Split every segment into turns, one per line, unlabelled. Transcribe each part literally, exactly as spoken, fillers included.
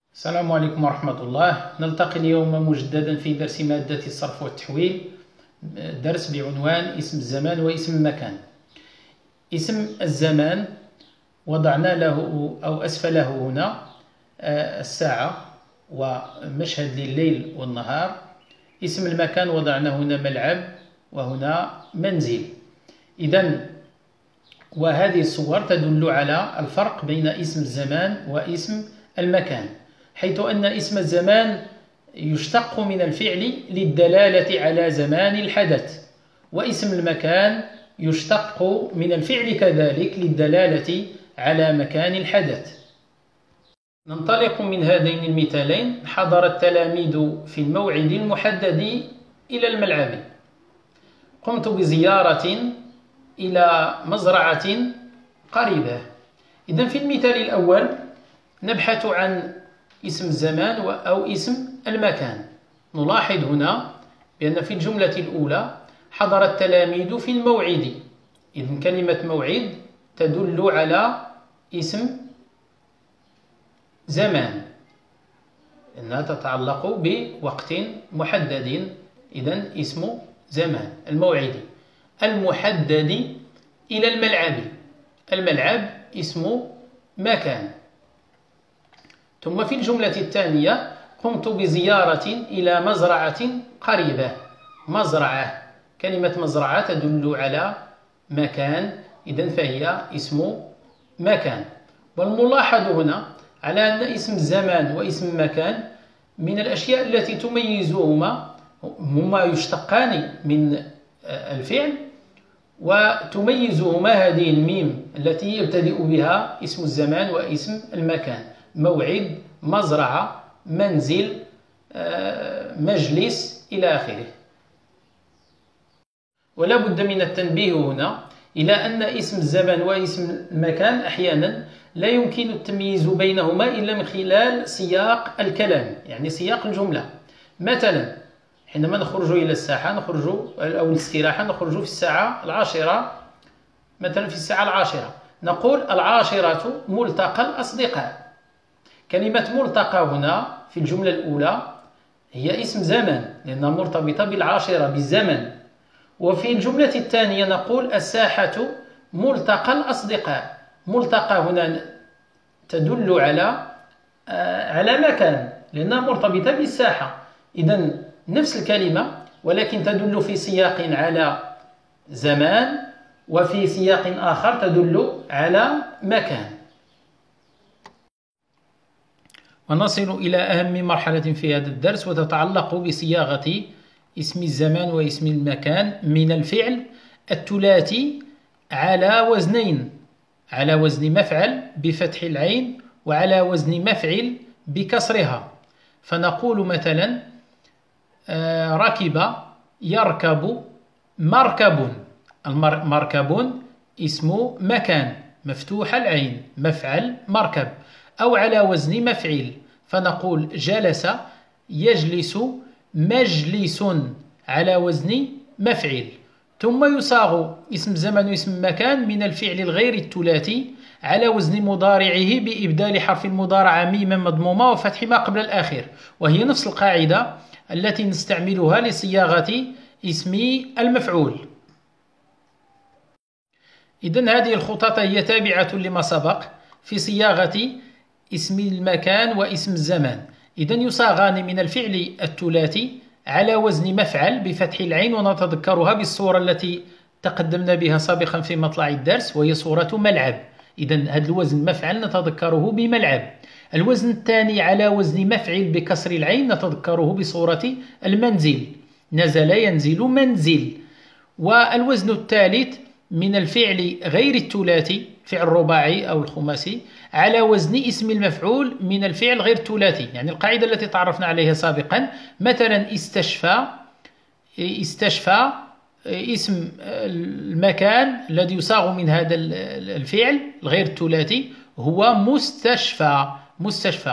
السلام عليكم ورحمة الله. نلتقي اليوم مجددا في درس مادة الصرف والتحويل، درس بعنوان اسم الزمان واسم المكان. اسم الزمان وضعنا له أو أسفله هنا الساعة ومشهد لليل والنهار. اسم المكان وضعنا هنا ملعب وهنا منزل. إذن وهذه الصور تدل على الفرق بين اسم الزمان واسم المكان، حيث أن اسم الزمان يشتق من الفعل للدلالة على زمان الحدث، واسم المكان يشتق من الفعل كذلك للدلالة على مكان الحدث. ننطلق من هذين المثالين. حضر التلاميذ في الموعد المحدد إلى الملعب. قمت بزيارة إلى مزرعة قريبة. إذن في المثال الأول نبحث عن اسم الزمان أو اسم المكان. نلاحظ هنا بأن في الجملة الأولى حضر التلاميذ في الموعد. إذن كلمة موعد تدل على اسم زمان، إنها تتعلق بوقت محدد. إذن اسم زمان الموعد المحدد إلى الملعب. الملعب اسم مكان. ثم في الجملة الثانية قمت بزيارة إلى مزرعة قريبة. مزرعة، كلمة مزرعة تدل على مكان، إذن فهي اسم مكان. والملاحظ هنا على أن اسم الزمان واسم المكان من الأشياء التي تميزهما، هما يشتقان من الفعل، وتميزهما هذه الميم التي يبتدئ بها اسم الزمان واسم المكان: موعد، مزرعة، منزل، مجلس إلى آخره. ولا بد من التنبيه هنا إلى أن اسم الزمان واسم المكان أحيانا لا يمكن التمييز بينهما إلا من خلال سياق الكلام، يعني سياق الجملة. مثلا حينما نخرج إلى الساحة نخرج أو الاستراحة نخرج في الساعة العاشرة، مثلا في الساعة العاشرة نقول العاشرة ملتقى الأصدقاء. كلمة ملتقى هنا في الجملة الأولى هي اسم زمان لأنها مرتبطة بالعاشرة بالزمن. وفي الجملة الثانية نقول الساحة ملتقى الأصدقاء. ملتقى هنا تدل على على مكان لأنها مرتبطة بالساحة. إذن نفس الكلمة ولكن تدل في سياق على زمان وفي سياق آخر تدل على مكان. ونصل إلى أهم مرحلة في هذا الدرس، وتتعلق بصياغة اسم الزمان واسم المكان من الفعل الثلاثي على وزنين: على وزن مفعل بفتح العين وعلى وزن مفعل بكسرها. فنقول مثلا ركب، يركب، مركب. المركب اسم مكان مفتوح العين، مفعل مركب. أو على وزن مفعل فنقول جلس، يجلس، مجلس على وزن مفعل. ثم يصاغ اسم الزمان واسم المكان من الفعل الغير الثلاثي على وزن مضارعه بإبدال حرف المضارعة ميما مضمومة وفتح ما قبل الآخر، وهي نفس القاعدة التي نستعملها لصياغة اسم المفعول. إذن هذه الخطط هي تابعة لما سبق في صياغة اسم المكان واسم الزمان. إذن يصاغان من الفعل الثلاثي على وزن مفعل بفتح العين، ونتذكرها بالصورة التي تقدمنا بها سابقا في مطلع الدرس وهي صورة ملعب. إذن هذا الوزن مفعل نتذكره بملعب. الوزن الثاني على وزن مفعل بكسر العين نتذكره بصورة المنزل: نزل، ينزل، منزل. والوزن الثالث من الفعل غير الثلاثي، فعل رباعي أو الخماسي، على وزن اسم المفعول من الفعل غير الثلاثي، يعني القاعدة التي تعرفنا عليها سابقا. مثلا استشفى، استشفى اسم المكان الذي يصاغ من هذا الفعل الغير الثلاثي هو مستشفى. مستشفى.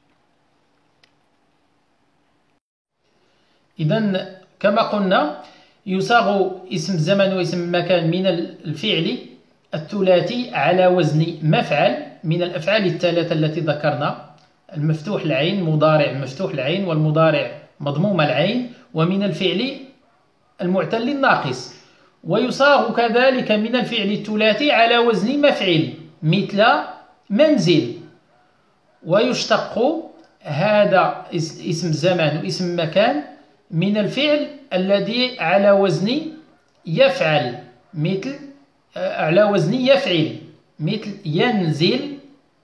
إذن كما قلنا يصاغ اسم الزمان واسم المكان من الفعل الثلاثي على وزن مفعل من الأفعال الثلاثة التي ذكرنا المفتوح العين مضارع مفتوح العين والمضارع مضموم العين، ومن الفعل المعتل الناقص. ويصاغ كذلك من الفعل الثلاثي على وزن مفعل مثل منزل. ويشتق هذا اسم زمان واسم مكان من الفعل الذي على وزن يفعل مثل على وزن يفعل مثل ينزل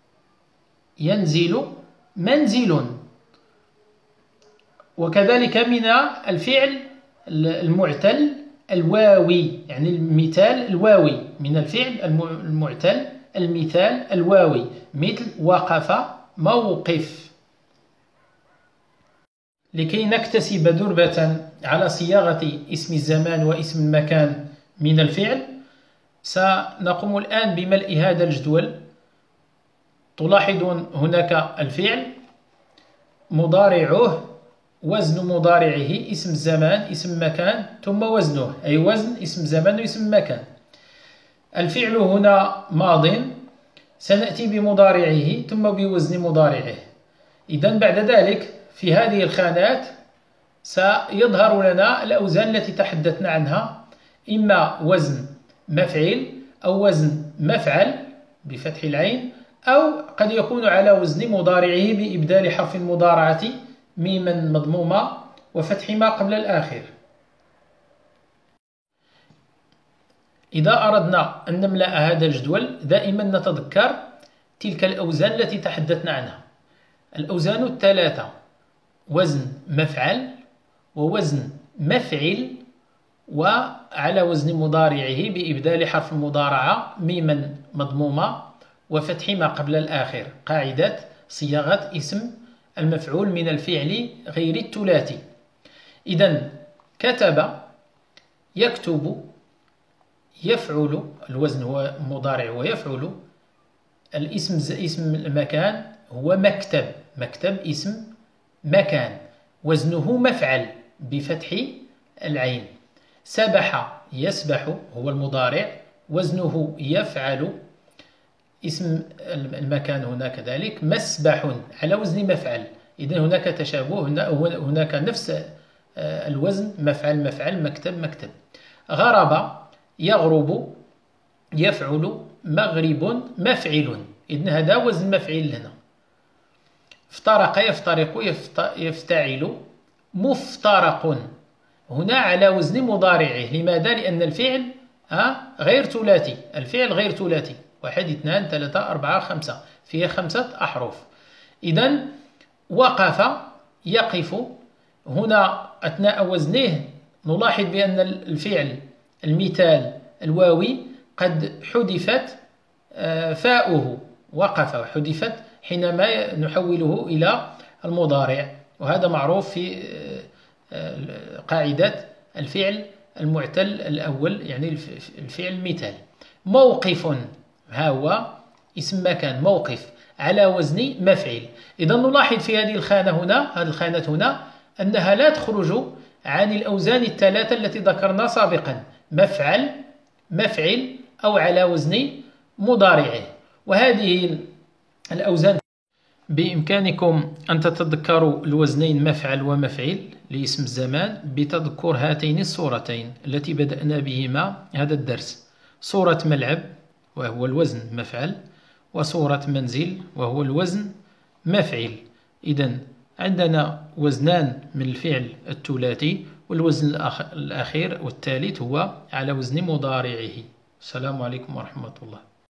ينزل منزل. وكذلك من الفعل المعتل الواوي، يعني المثال الواوي من الفعل المعتل المثال الواوي مثل وقف موقف. لكي نكتسب دربة على صياغة اسم الزمان واسم المكان من الفعل، سنقوم الآن بملء هذا الجدول. تلاحظون هناك الفعل مضارعه، وزن مضارعه اسم الزمان اسم مكان ثم وزنه، أي وزن اسم زمان واسم مكان. الفعل هنا ماض، سنأتي بمضارعه ثم بوزن مضارعه. إذن بعد ذلك في هذه الخانات سيظهر لنا الأوزان التي تحدثنا عنها، إما وزن مفعل أو وزن مفعل بفتح العين، أو قد يكون على وزن مضارعه بإبدال حرف المضارعة ميما مضمومة وفتح ما قبل الآخر. إذا أردنا أن نملأ هذا الجدول دائما نتذكر تلك الأوزان التي تحدثنا عنها. الأوزان الثلاثة: وزن مفعل ووزن مفعل وعلى وزن مضارعه بإبدال حرف المضارعة ميما مضمومة وفتح ما قبل الآخر، قاعدة صياغة اسم المفعول من الفعل غير الثلاثي. إذن كتب يكتب يفعل، الوزن هو مضارع ويفعل. الاسم اسم المكان هو مكتب، مكتب اسم مكان، وزنه مفعل بفتح العين. سبح يسبح هو المضارع، وزنه يفعل. اسم المكان هنا كذلك مسبح على وزن مفعل. إذن هناك تشابه، هناك نفس الوزن مفعل مفعل مكتب مكتب. غرب يغرب يفعل مغرب مفعل. إذن هذا وزن مفعل هنا. افترق يفترق يفتعل مفترق، هنا على وزن مضارعه. لماذا؟ لأن الفعل غير ثلاثي، الفعل غير ثلاثي، واحد اثنان ثلاثة أربعة خمسة، فيها خمسة أحرف. إذن وقف يقف، هنا أثناء وزنه نلاحظ بأن الفعل المثال الواوي قد حذفت فاؤه، وقف حذفت حينما نحوله إلى المضارع، وهذا معروف في قاعدة الفعل المعتل الأول، يعني الفعل المثال. موقف ها هو اسم مكان، موقف على وزن مفعل. إذا نلاحظ في هذه الخانة هنا، هذه الخانة هنا، أنها لا تخرج عن الأوزان الثلاثة التي ذكرنا سابقا: مفعل مفعل أو على وزن مضارعه. وهذه الأوزان بإمكانكم أن تتذكروا الوزنين مفعل ومفعل لاسم الزمان بتذكر هاتين الصورتين التي بدأنا بهما هذا الدرس: صورة ملعب وهو الوزن مفعل، وصورة منزل وهو الوزن مفعل. إذن عندنا وزنان من الفعل الثلاثي، والوزن الأخير والثالث هو على وزن مضارعه. السلام عليكم ورحمة الله.